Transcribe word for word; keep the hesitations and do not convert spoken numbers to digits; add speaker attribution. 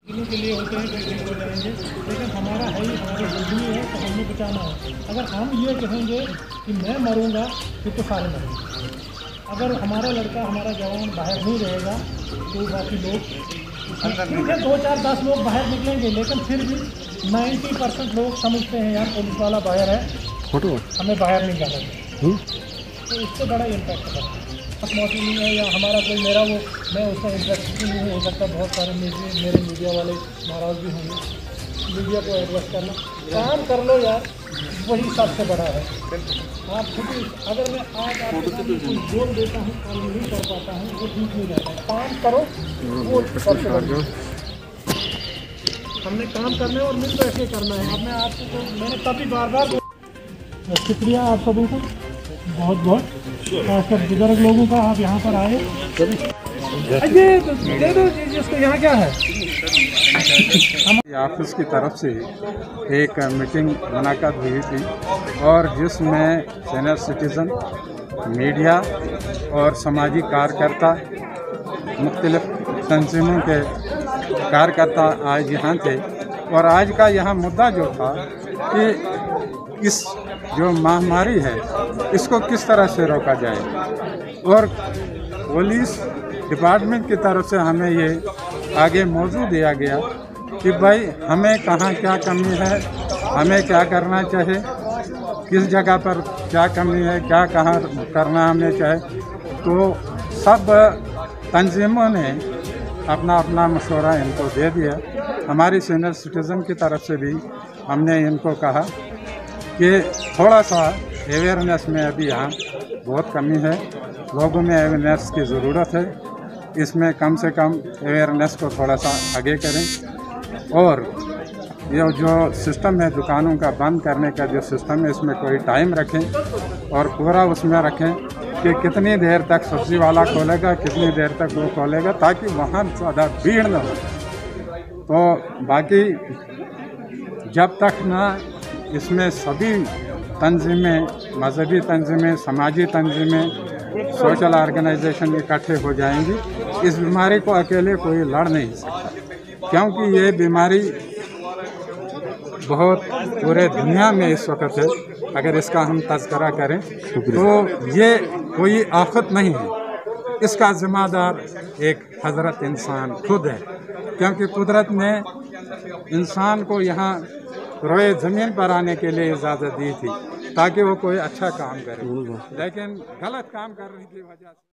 Speaker 1: दिनों के लिए होते हैं कि ठीक हो जाएंगे, लेकिन हमारा है ही हमारी जिंदगी है तो हमें बचाना है। अगर हम ये कहेंगे कि मैं मरूंगा फिर तो सारे मरेंगे। अगर हमारा लड़का हमारा जवान बाहर नहीं रहेगा तो बाकी लोग ठीक है, दो चार दस लोग बाहर निकलेंगे, लेकिन फिर भी नाइन्टी परसेंट लोग समझते हैं यार पुलिस वाला बाहर है, फोटो हमें बाहर नहीं कर रहे, तो इससे बड़ा इम्पैक्ट पड़ता है। मौसी नहीं है या हमारा कोई मेरा वो मैं उसका इंटरेस्ट नहीं हो सकता। बहुत सारे मीडिया मेरे मीडिया वाले नाराज़ भी होंगे। मीडिया को एडवाइस करना, काम कर लो यार, वही सबसे बड़ा है। आप खुद ही अगर मैं आज आपको कोई जोर देता हूँ काम नहीं कर पाता हूँ, वो ठीक नहीं रहता है। काम करो, वो सबसे बड़ा। हमने काम करना है और मिल तो ऐसे करना है। अब मैं आपको तो मैंने तभी बार बार शुक्रिया आप सबों को बहुत बहुत, खासकर बुजुर्ग लोगों का आप यहाँ पर आए। अजय दे दो जिसको यहाँ क्या है।
Speaker 2: ऑफिस की तरफ से एक मीटिंग मुनाकाद हुई थी और जिसमें सीनियर सिटीज़न, मीडिया और समाजी कार्यकर्ता, मुख्तलिफ तंजीमों के कार्यकर्ता आज यहाँ थे। और आज का यहाँ मुद्दा जो था कि इस जो महामारी है इसको किस तरह से रोका जाए, और पुलिस डिपार्टमेंट की तरफ से हमें ये आगे मौजू दिया गया कि भाई हमें कहाँ क्या कमी है, हमें क्या करना चाहिए, किस जगह पर क्या कमी है, क्या कहाँ करना हमें चाहिए। तो सब तंजीमों ने अपना अपना मशवरा इनको दे दिया। हमारी सीनियर सिटीज़न की तरफ से भी हमने इनको कहा कि थोड़ा सा अवेयरनेस में अभी यहाँ बहुत कमी है, लोगों में अवेयरनेस की ज़रूरत है। इसमें कम से कम अवेयरनेस को थोड़ा सा आगे करें, और ये जो सिस्टम है दुकानों का बंद करने का जो सिस्टम है इसमें कोई टाइम रखें और पूरा उसमें रखें कि कितनी देर तक सब्ज़ी वाला खोलेगा, कितनी देर तक वो खोलेगा, ताकि वहाँ ज़्यादा भीड़ न हो। तो बाकी जब तक ना इसमें सभी तंजीमें, मजहबी तंजीमें, समाजी तंजीमें, सोशल ऑर्गेनाइजेशन इकट्ठे हो जाएंगी, इस बीमारी को अकेले कोई लड़ नहीं सकता, क्योंकि ये बीमारी बहुत पूरे दुनिया में इस वक्त है। अगर इसका हम तज़किरा करें तो ये कोई आफत नहीं है, इसका ज़िम्मेदार एक हज़रत इंसान खुद है, क्योंकि कुदरत ने इंसान को यहाँ रोए ज़मीन पर आने के लिए इजाज़त दी थी ताकि वो कोई अच्छा काम करे, लेकिन गलत काम करने की वजह से